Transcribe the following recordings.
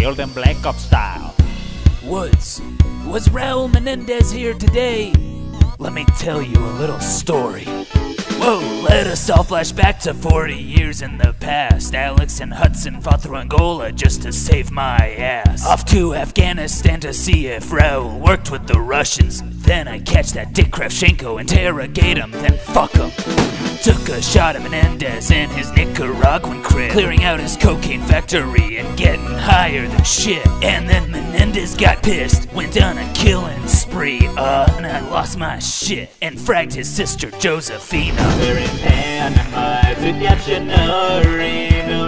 Kill them Black Ops style. Woods, was Raul Menendez here today? Let me tell you a little story. Whoa, let us all flash back to 40 years in the past. Alex and Hudson fought through Angola just to save my ass. Off to Afghanistan to see if Raul worked with the Russians. Then I catch that Dick Kravchenko, interrogate him, then fuck him. Took a shot at Menendez in his Nicaraguan crib, clearing out his cocaine factory and getting higher than shit. And then Menendez got pissed, went on a killing spree, and I lost my shit and fragged his sister Josefina. We're in Panama to capture Noriega,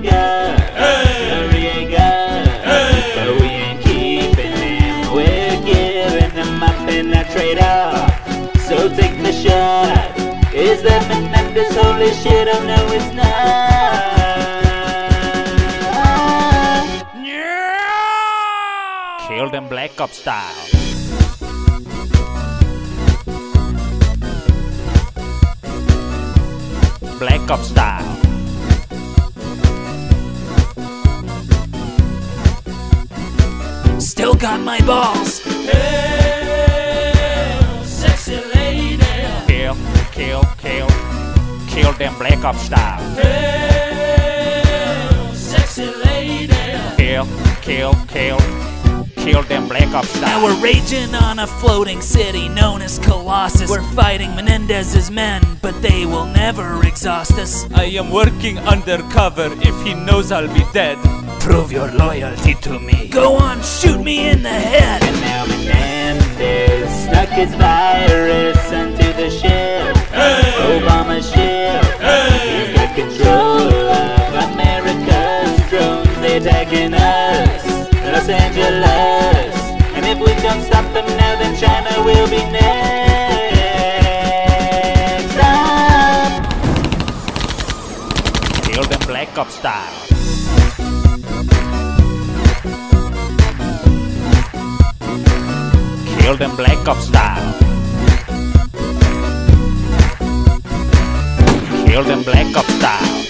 but we ain't keeping him, we're giving him up in a trade-off. So take the shot. Is that Menendez holy shit? Oh no, it's not. Yeah! Kill them Black Ops style. Black Ops style. Still got my balls. Hey, sexy lady. Kill them Black Ops style. Hey, sexy lady. Kill them Black Ops style. Now we're raging on a floating city known as Colossus. We're fighting Menendez's men, but they will never exhaust us. I am working undercover. If he knows I'll be dead, Prove your loyalty to me. Go on, shoot me in the head. And now Menendez snuck his virus into the ship, Obama's ship. He's got control of America's drones. They're attacking us, Los Angeles. And if we don't stop them now, then China will be next. Kill them Black Ops style. Kill them Black Ops style. Kill them Black Ops style.